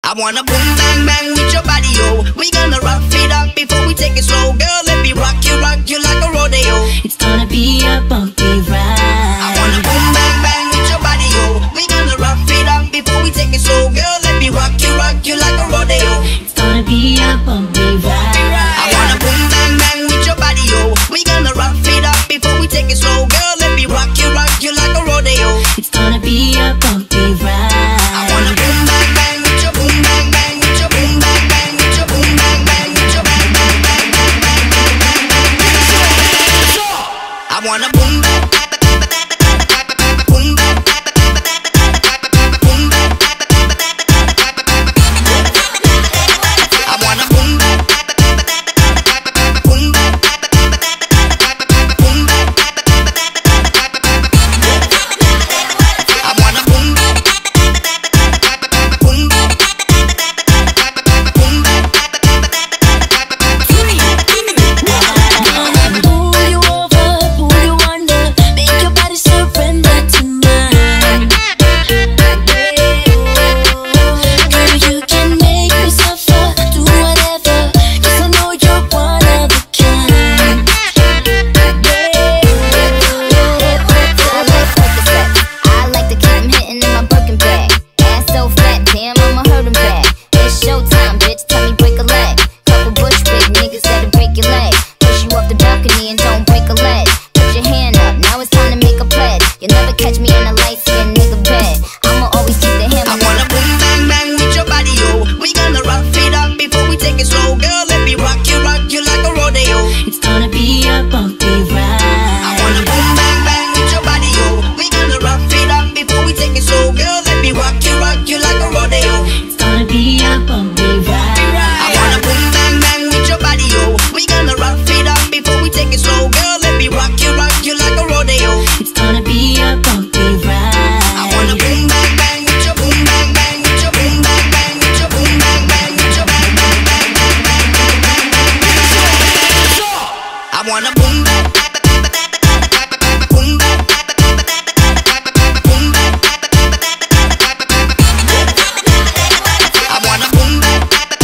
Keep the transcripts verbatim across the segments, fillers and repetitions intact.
I wanna boom bang bang with your body, yo. We gonna rough it up before we take it slow. Girl, let me rock you, rock you like a rodeo. It's gonna be a bumpy ride. I wanna boom bang bang with your body, yo. We gonna rough it up before we take it slow. Girl, let me rock you, rock you like a rodeo. It's gonna be a bumpy ride. I wanna boom bang bang with your body, yo. We gonna rough it up before we take it slow. Girl, let me rock you, rock you like a rodeo. It's gonna be a bumpy ride. I wanna boom bang bang with your boom bang bang with your boom bang bang with your boom bang bang with your bang bang bang bang bang bang bang bang bang. I wanna boom bang boom bang boom bang. I wanna boom bang boom bang boom bang. I wanna boom bang boom bang boom bang. Pull you over, pull you under, make your body surrender to mine. Girl, you can make me suffer, do whatever, 'cause I know you're one of a kind. I like to keep him hitting in my Birkin bag. Ass so fat, damn, I'ma hurt him back. It's showtime, bitch, tell me break a leg. Couple bush big niggas that'll break your leg. Push you off the balcony and don't break a leg. Put your hand up, now it's time to make a pledge. You'll never catch me in a light-skinned nigga bed. I'ma always keep the hammer. I wanna boom bang bang with your body, yo. We gonna rough it up before we take it slow. Girl, let me rock you, rock you like a rodeo. It's gonna be a bumpy ride. I wanna boom bang bang with your body, yo. We gonna rough it up before we take it slow. Girl, let me rock you, rock you like a rodeo. It's gonna be a bumpy ride. I wanna boom bang bang with your body, yo. We gonna rough it up before we take it slow. Girl, let me rock you, rock you like a rodeo. It's gonna be a bumpy ride. I wanna boom bang bang with your boom bang bang with your boom bang bang with your boom bang bang with your bang bang bang bang bang bang bang bang bang. I wanna boom bang boom bang boom bang. I wanna boom bang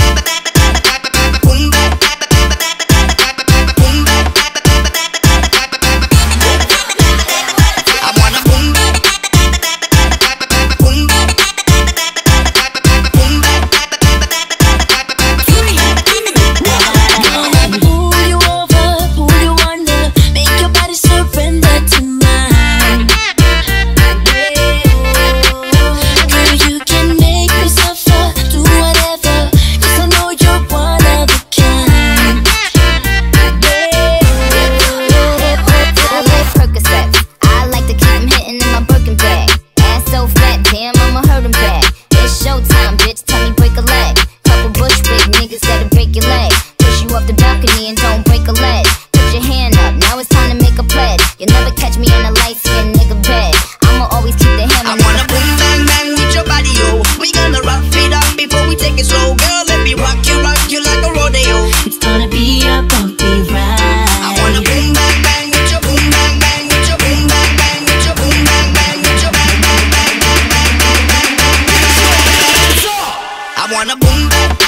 boom bang boom bang. I wanna boom bang boom bang boom bang. Pull you over, pull you under, make your body surrender to mine. Girl, you can make me suffer, do whatever, 'cause I know you're one of a kind. I like Percocets. I like to keep him hitting in my Birkin bag. Ass so fat, damn, I'ma hurt him back. It's showtime, bitch, tell me break a leg. Couple bush big niggas that'll break your leg. Push you off the balcony and don't break a leg. Put your hand up, now it's time to make a pledge. You'll never catch me in a light-skinned nigga bed. I'ma always keep the hammer. I wanna boom bang bang with your body, yo. We gonna rough it up before we take it slow. Girl, let me rock you, rock you like a rodeo. It's gonna be a bumpy ride. I wanna boom bang bang with your boom bang bang with your boom bang bang with your boom bang bang with your bang bang bang bang bang bang bang bang bang. I wanna boom bang